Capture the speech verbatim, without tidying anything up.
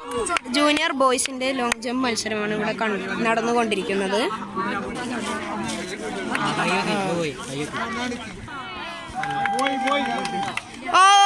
Junior ബോയ്സിന്റെ long jump മത്സരമാണ് ഇവിടെ നടന്നുകൊണ്ടിരിക്കുന്നത്. ഓ